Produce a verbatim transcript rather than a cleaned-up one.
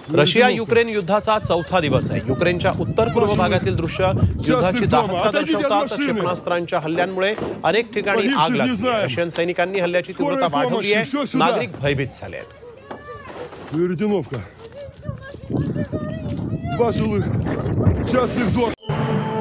Russia Ukraine युद्धाचा चौथा दिवस आहे. युक्रेनच्या उत्तर पूर्व भागातील दृश्य युद्धाची दाहकता दर्शवतात. क्षेपणास्त्रांच्या हल्ल्यांमुळे अनेक ठिकाणी आग लागली. रशियन सैनिकांनी हल्ल्याची तीव्रता वाढवली आहे. नागरिक भयभीत झाले आहेत. Два жилых частных дома.